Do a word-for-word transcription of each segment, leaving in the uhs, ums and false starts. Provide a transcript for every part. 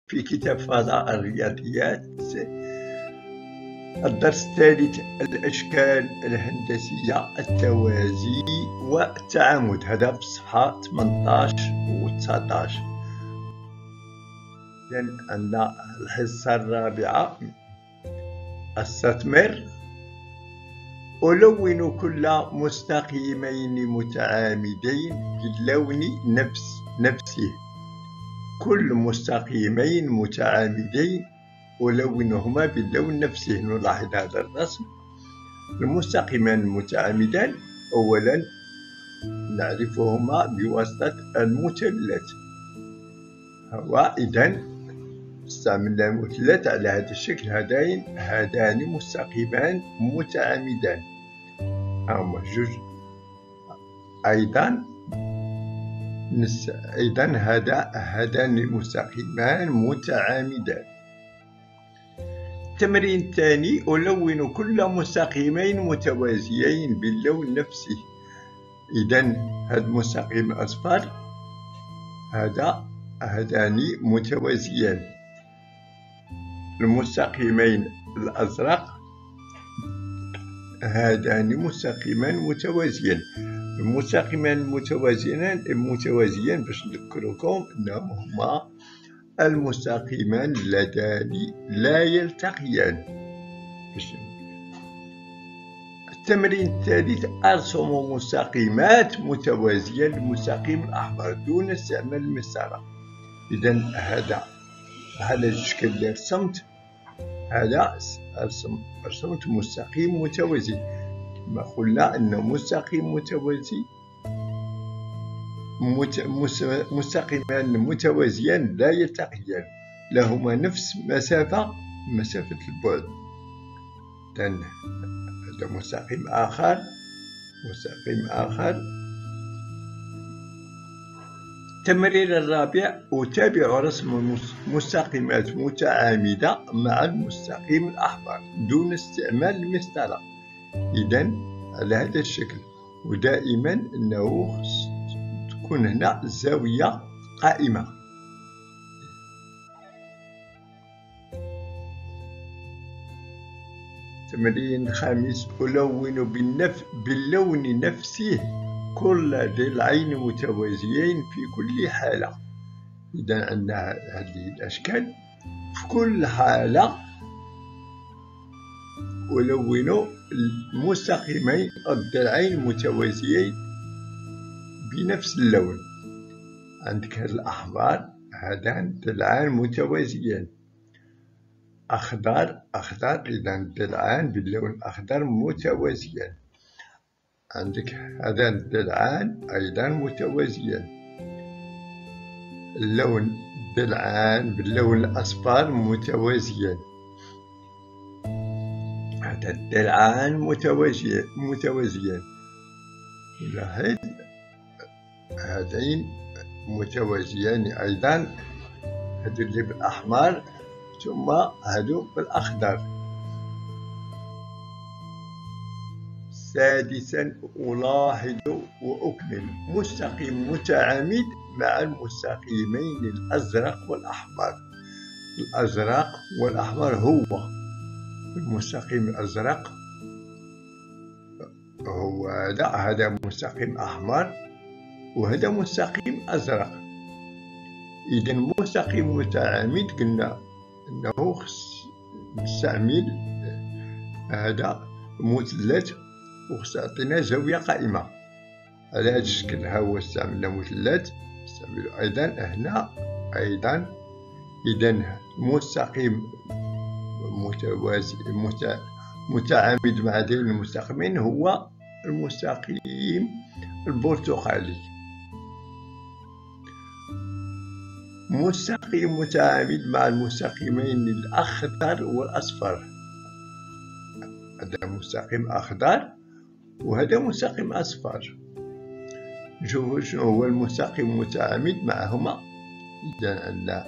في كتاب فضاء الرياضيات. الدرس الثالث: الأشكال الهندسية، التوازي والتعامد. هذا في الصفحة ثمانية عشر و تسعة عشر. إذن عندنا الحصة الرابعة: استثمر. ألون كل مستقيمين متعامدين باللون نفس نفسه. كل مستقيمين متعامدين ألونهما باللون نفسه. نلاحظ هذا الرسم. المستقيمان المتعامدان أولا نعرفهما بواسطة المثلث. هو إذن استعملنا المثلث على هذا الشكل. هذين هذان مستقيمان متعامدان. هما جوج. أيضا نس... أيضا هذا هذان مستقيمان متعامدان. التمرين الثاني: ألون كل مستقيمين متوازيين باللون نفسه. إذن هذا المستقيم الأصفر، هذا هذان متوازيان. المستقيمين الأزرق، هذان مستقيمان متوازيان. المستقيمان المتوازيان المتوازيان باش نذكركم انهم هما المستقيمان اللذان لا يلتقيان. التمرين الثالث: ارسم مستقيمات متوازية للمستقيم الأحمر دون استعمال المسطرة. إذا هذا على الشكل اللي رسمت، هذا أرسم رسمت مستقيم متوازي. كما قلنا أن مستقيم متوازي مت... مستقيمان متوازيان لا يلتقيان، لهما نفس مسافة مسافة البعد. إذن هذا مستقيم آخر مستقيم آخر. التمرين الرابع: أتابع رسم مستقيمات متعامدة مع المستقيم الأحمر دون استعمال المسطرة. إذن على هذا الشكل. ودائما أنه تكون هنا الزاوية قائمة. التمرين الخامس: ألون بالنف... باللون نفسه كل ضلعين متوازيين في كل حالة. إذا عندنا هذه الأشكال في كل حالة. ألون المستقيمين الضلعين متوازيين بنفس اللون. عندك هذا الأحمر، هذان ضلعان متوازيان. أخضر أخضر إذا ضلعان باللون الأخضر متوازيان. عندك هذان الضلعان أيضا متوازيان. اللون ضلعان باللون الأصفر متوازيان. هذا الضلعان متوازيان متوازيان. لاحظ هذين متوازيان أيضا، هذو اللي بالأحمر ثم هذو بالأخضر. سادسا: ألاحظ وأكمل مستقيم متعامد مع المستقيمين الأزرق والأحمر. الأزرق والأحمر هو المستقيم الأزرق، هو هذا هذا مستقيم أحمر وهذا مستقيم أزرق. إذا مستقيم متعامد قلنا أنه خص نستعمل هذا مثلث وخص يعطينا زاوية قائمة. على هذا الشكل ها هو استعملنا مثلث، نستعملو أيضا هنا أيضا. إذا مستقيم متوازي مت... متعامد مع ذوي المستقيمين هو المستقيم البرتقالي. مستقيم متعامد مع المستقيمين الأخضر والأصفر. هذا مستقيم أخضر وهذا مستقيم أصفر. نشوفوا شنو هو المستقيم المتعامد معهما. إذا عندنا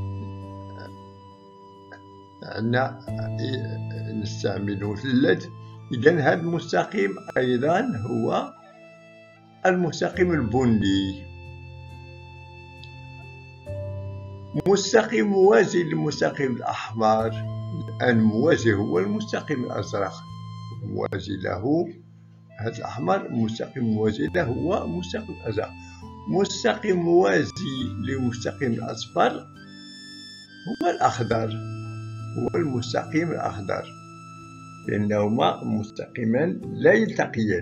عندنا نستعمل مثلث. إذا هذا المستقيم أيضا هو المستقيم البني. مستقيم موازي للمستقيم الأحمر، الآن موازي هو المستقيم الأزرق، موازي له هذا الأحمر، مستقيم موازي له هو مستقيم الأزرق. مستقيم موازي للمستقيم الأصفر هو الأخضر، هو المستقيم الأخضر، لأنهما مستقيمان لا يلتقيان.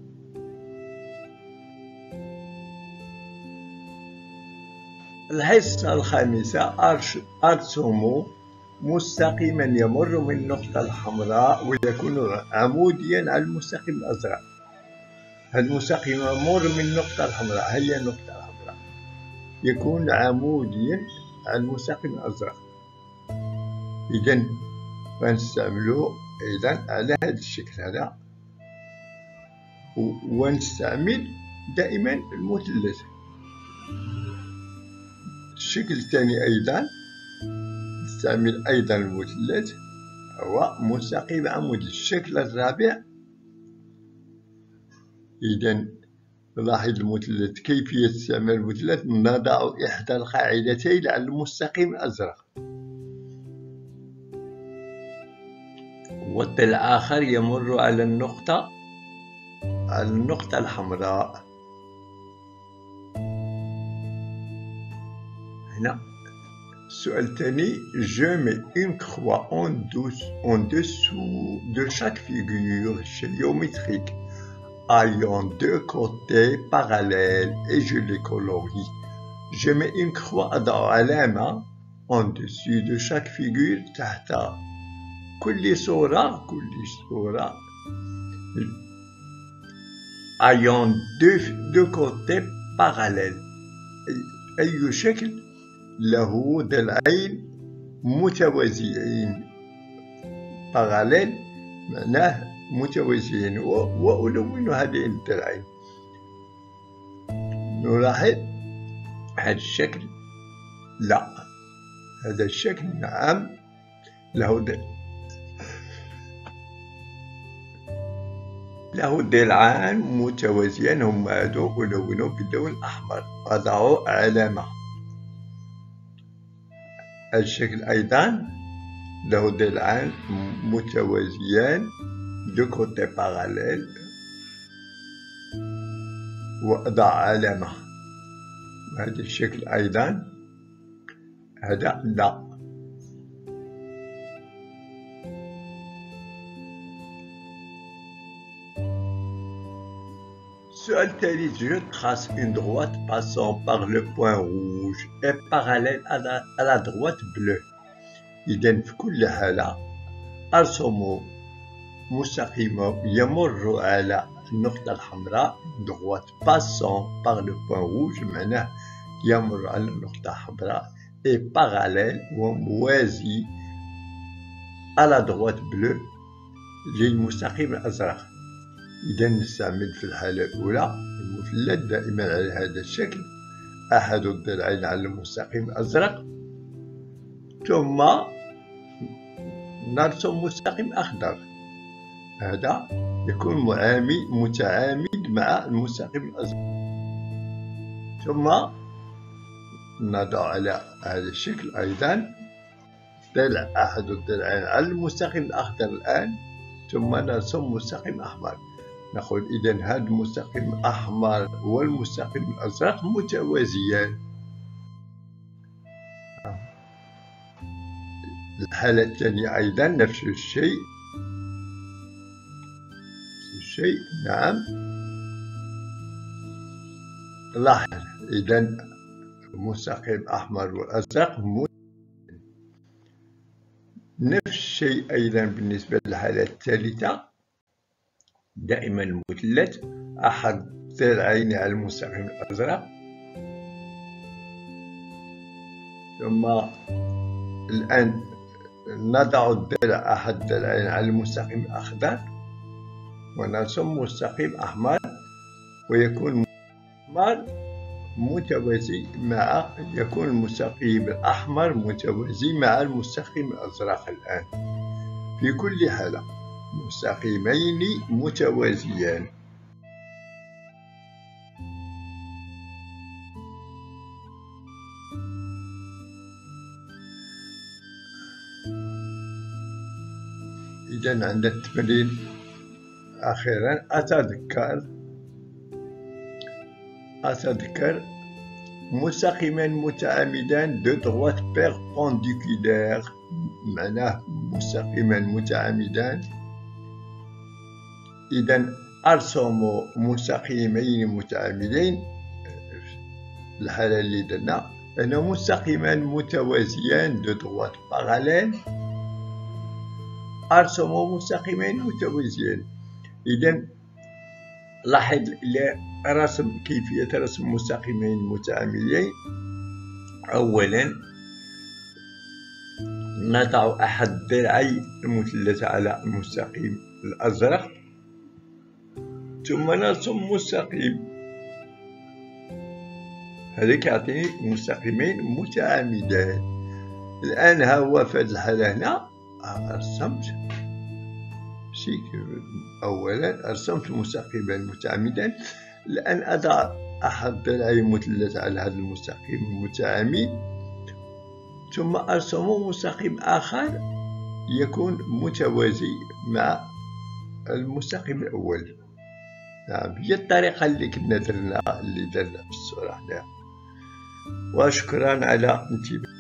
الحصة الخامسة: أرسم مستقيما يمر من النقطة الحمراء ويكون عموديا على المستقيم الأزرق. هذا المستقيم يمر من النقطة الحمراء، هي النقطة الحمراء، يكون عموديا على المستقيم الأزرق. إذا فنستعملو أيضا على هذا الشكل هذا، ونستعمل دائما المثلث. الشكل الثاني أيضا نستعمل أيضا المثلث، هو مستقيم عمودي. الشكل الرابع، إذا نلاحظ المثلث، كيفية استعمال المثلث: نضع إحدى القاعدتين على المستقيم الأزرق، والضلع الآخر يمر على النقطة على النقطة الحمراء. هنا السؤال الثاني: Je mets une croix en dessous de chaque figure géométrique ayant deux côtés parallèles et je les colorie. Je mets une croix، أضع علامة en dessus de chaque figure، تحت كل صورة كل صورة ayant deux, deux côtés parallèles، أي شكل له ضلعين متوازيين. parallèle معناه متوازيين، وألون هذين الضلعين. نلاحظ هذا الشكل، لا، هذا الشكل نعم له ضلع، له ضلعان متوازيان، هما هذوك ألونوا باللون الأحمر، أضعوا علامة. الشكل أيضا له ضلعان متوازيان، دو كوتي باراليل، وأضع علامة. هذا الشكل أيضا هذا لا. السؤال الثالث: Je trace une droite passant par le point rouge et parallèle à la, à la droite bleue. إذن في كل حالة أرسم مستقيم يمر على النقطة الحمراء، droite passant par le point rouge معناه يمر على النقطة الحمراء، et parallèle وموازي à la droite bleue للمستقيم الأزرق. إذا نستعمل في الحالة الأولى المثلث دائما على هذا الشكل، أحد الضلعين على المستقيم الأزرق، ثم نرسم مستقيم أخضر، هذا يكون معامي متعامد مع المستقيم الأزرق، ثم نضع على هذا الشكل أيضا ضلع، أحد الضلعين على المستقيم الأخضر الآن، ثم نرسم مستقيم أحمر. نقول إذن هذا المستقيم الأحمر والمستقيم الأزرق متوازيان. الحالة الثانية أيضا نفس الشيء، نفس الشيء نعم. لاحظ إذن المستقيم الأحمر والأزرق متوازيان. نفس الشيء أيضا بالنسبة للحالة الثالثة، دائما المثلث، أحد ضلعين على المستقيم الأزرق، ثم الآن نضع الضلع أحد الضلعين على المستقيم الأخضر، ونرسم مستقيم أحمر، ويكون الأحمر متوازي مع يكون المستقيم الأحمر متوازي مع المستقيم الأزرق الآن. في كل حالة مستقيمين متوازيان. إذا عندنا التمرين أخيرا. أتذكر أتذكر مستقيما متعامدان دو droite perpendiculaire، معناه مستقيما متعامدان. إذا أرسم مستقيمين متعامدين، الحالة اللي درنا أن مستقيما متوازيان دو droite parallèle، أرسم مستقيمين متوازيان. إذا لاحظ رسم كيفية رسم مستقيمين متعامدين. أولا نضع أحد ضلعي المثلث على المستقيم الأزرق، ثم نرسم مستقيم، هذا كيعطيني مستقيمين متعامدان. الآن ها هو في هذه الحالة هنا رسمت أولا رسمت مستقيما متعامدا. الآن أضع أحد ضلعي المثلث على هذا المستقيم المتعامد، ثم أرسم مستقيم آخر يكون متوازي مع المستقيم الأول. نعم، هي الطريقة اللي كنا درنا اللي درنا في الصورة هنا. وشكرا على انتباهكم.